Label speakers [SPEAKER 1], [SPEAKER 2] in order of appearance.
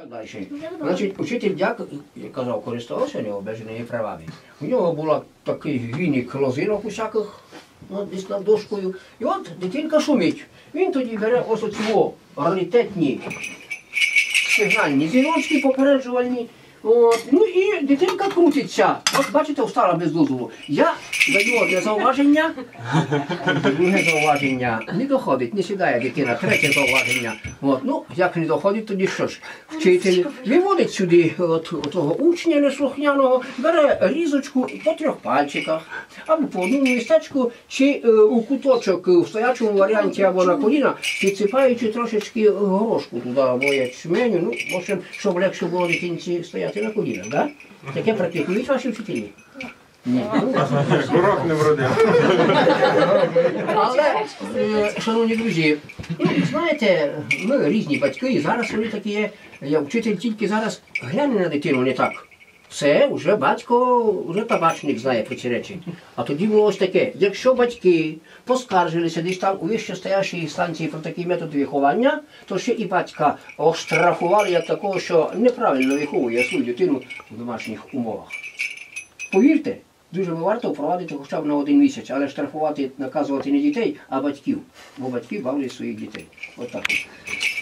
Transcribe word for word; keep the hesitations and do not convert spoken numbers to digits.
[SPEAKER 1] так далі. Значить, учитель дяк, як казав, користувався необмеженими правами. У нього була такий віник лозинок усяких, десь над дошкою. І от дитинка шумить. Він тоді бере ось оці раритетні сигнальні зірочки попереджувальні. От. Ну і дитинка крутиться. От бачите, встала без дозволу. Я даю одне зауваження, друге зауваження. Не доходить, не сідає дитина, третє зауваження. От. Ну, як не доходить, тоді що ж? Вчитель виводить сюди от, от того учня неслухняного, бере різочку по трьох пальчиках, або по одному містечку, чи е, у куточок в стоячому варіанті, або на коліна, підсипаючи трошечки горошку туди, або ячменю, ну, в общем, щоб легше було дитинці стояти на колінах, так? Да? Таке практикують ваші вчителі? Ні.
[SPEAKER 2] Урок не вродив.
[SPEAKER 1] Але, е, шановні друзі, ну, знаєте, ми різні батьки, і зараз вони такі є. Я вчитель тільки зараз гляне на дитину не так. Все, вже батько, вже табачник знає про ці речі. А тоді було ось таке, якщо батьки поскаржилися десь там у вищестоящій інстанції про такий метод виховання, то ще і батька оштрафували як такого, що неправильно виховує свою дитину в домашніх умовах. Повірте, дуже варто впровадити хоча б на один місяць, але штрафувати, наказувати не дітей, а батьків. Бо батьки бавлять своїх дітей. От так.